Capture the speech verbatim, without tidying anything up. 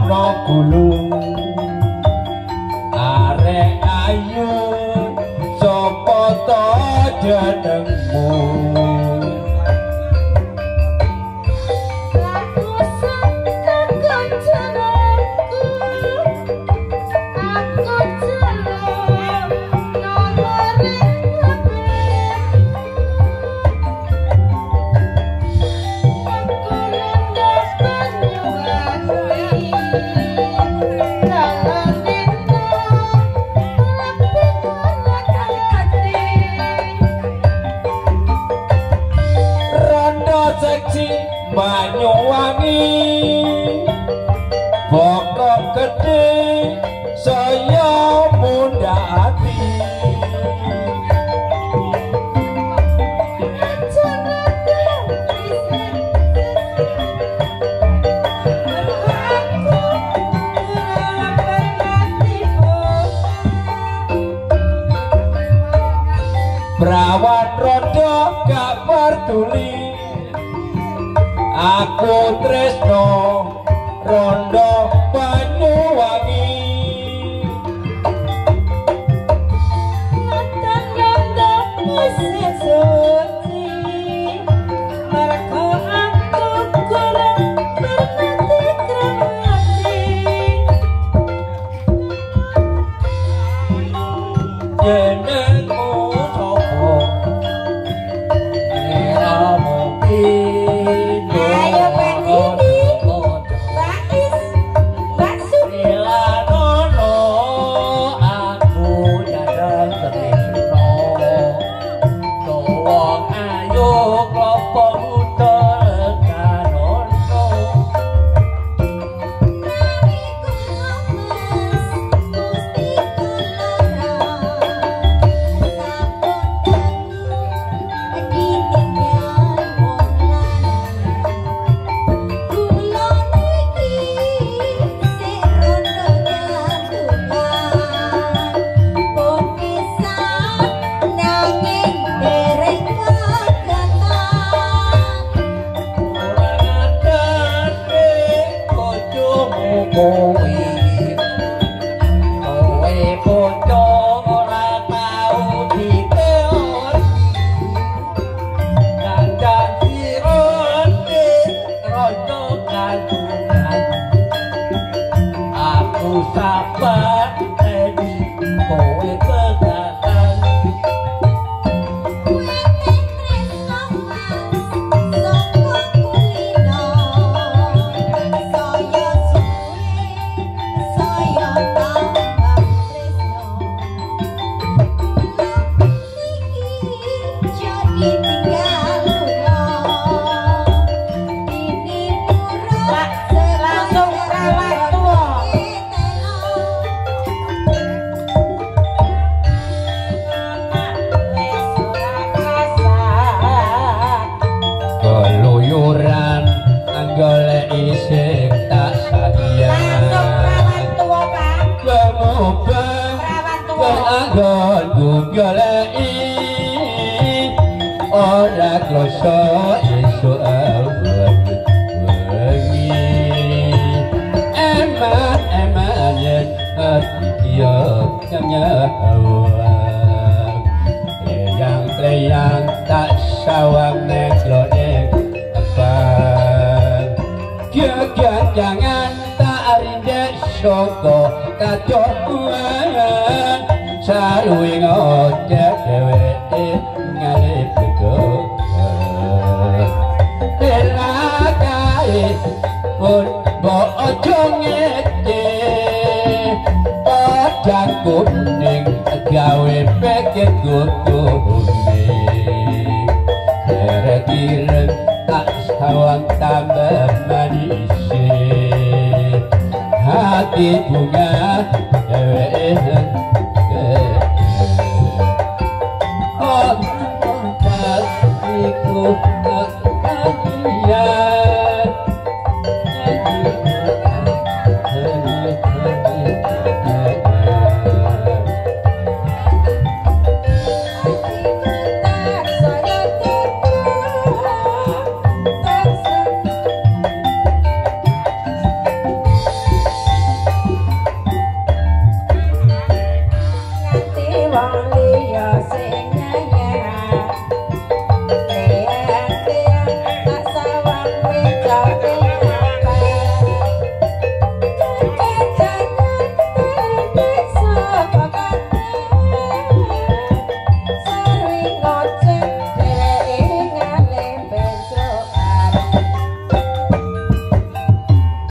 ana gulung arek ayu sapa ta jenengmu Banyuwangi bokok gede saya muda hati Perawan rodo gak peduli aku tresno rondo Banyuwangi Matan rondo musik suci mergo aku kurang bernati kremati jenengmu sopo era mungkin ora kloso esuk awan wengi eman eman yen ati yo nyawang yang yang tak sawang neklone abang jangan tak rindek soko kacokuan saluwe ngocek dheweke ngalih bedo ela kae pun mbok aja ngete padang kuning gawe peket gotone derek tak sawang tambah manis hati bunga dheweke